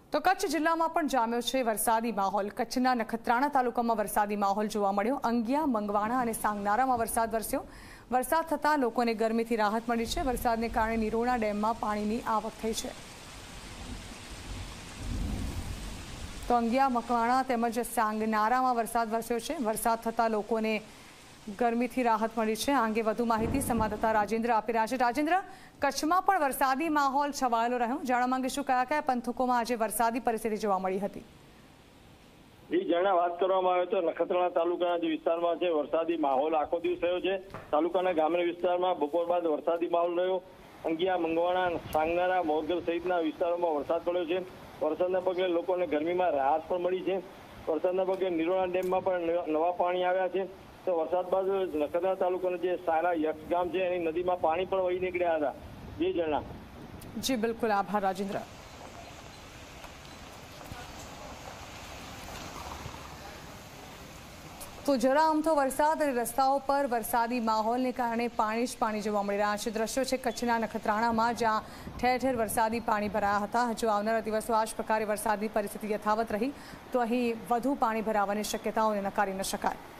તો કચ્છ જિલ્લામાં પણ જામ્યો છે વરસાદી માહોલ। કચ્છના નખત્રાણા તાલુકામાં વરસાદી માહોલ જોવા મળ્યો। અંગિયા, મંગવાણા અને સાંગનારામાં વરસાદ વરસ્યો। વરસાદ થતાં લોકોને ગરમીથી રાહત મળી છે। વરસાદને કારણે નિરોણા ડેમમાં પાણીની આવક થઈ છે। તો અંગિયા, મંગવાણા તેમજ સાંગનારામાં વરસાદ વરસ્યો છે। વરસાદ થતાં લોકોને ગરમીથી રાહત મળી છે। આ અંગે વધુ માહિતી સંવાદદાતા રાજેન્દ્ર આપી રહ્યા છે। રાજેન્દ્ર, કચ્છમાં પણ વરસાદી માહોલ છવાયેલો રહ્યો। જાણવા માંગીશું કયા કયા પંથકોમાં આજે વરસાદી પરિસ્થિતિ જોવા મળી હતી? જેના વાત કરવામાં આવે તો નખત્રાણા તાલુકાના જે વિસ્તારમાં છે વરસાદી માહોલ આખો દિવસ થયો છે। તાલુકાના ગ્રામ્ય વિસ્તારમાં બપોર બાદ વરસાદી માહોલ રહ્યો। અંગિયા, મંગવાણા, સાંગનારા, મોરગલ સહિતના વિસ્તારોમાં વરસાદ પડ્યો છે। વરસાદના પગલે લોકોને ગરમીમાં રાહત પણ મળી છે। વરસાદના પગલે નિરોણા ડેમમાં પણ નવા પાણી આવ્યા છે। તો વરસાદ બાદ નખત્રાણા તાલુકાના જે સારા યક્ષ ગામ છે એની નદીમાં પાણી પણ વહી નીકળ્યા હતા। જી જણા। જી બિલકુલ, આભાર રાજેન્દ્ર। તો જરા અમથો વરસાદ અને રસ્તાઓ પર વરસાદી માહોલને કારણે પાણી જ પાણી જોવા મળી રહ્યા છે। દ્રશ્યો છે કચ્છના નખત્રાણામાં, જ્યાં ઠેર ઠેર વરસાદી પાણી ભરાયા હતા। જો આવનારા દિવસો આ જ પ્રકારે વરસાદની પરિસ્થિતિ યથાવત રહી તો અહીં વધુ પાણી ભરાવાની શક્યતાઓને નકારી ન શકાય।